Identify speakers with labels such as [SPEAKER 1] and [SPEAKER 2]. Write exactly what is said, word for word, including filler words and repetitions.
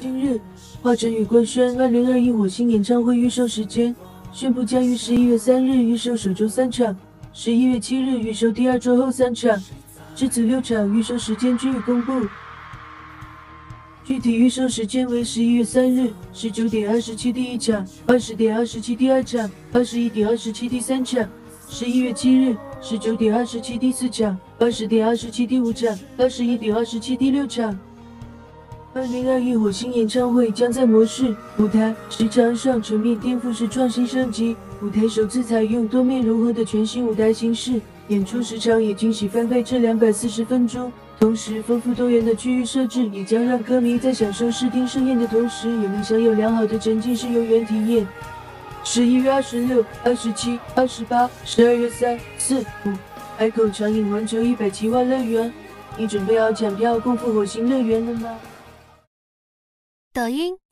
[SPEAKER 1] 今日，华晨宇官宣二零二一火星演唱会预售时间，宣布将于十一月三日预售首周三场，十一月七日预售第二周后三场，至此六场预售时间均已公布。具体预售时间为十一月三日十九点二十七第一场，二十点二十七第二场，二十一点二十七第三场；十一月七日十九点二十七第四场，二十点二十七第五场，二十一点二十七第六场。二零二一火星演唱会将在模式、舞台、时长上全面颠覆式创新升级，舞台首次采用多面融合的全新舞台形式，演出时长也惊喜翻倍至两百四十分钟。同时，丰富多元的区域设置也将让歌迷在享受视听盛宴的同时，也能享有良好的沉浸式游园体验。十一月二十六、二十七、二十八、十二月三、四、五，海口长影环球一百奇幻乐园，你准备好抢票共赴火星乐园了吗？
[SPEAKER 2] 抖音、